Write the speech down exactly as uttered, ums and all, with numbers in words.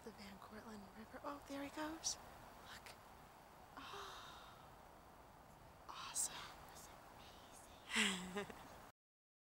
the Van Cortlandt River. Oh, there he goes.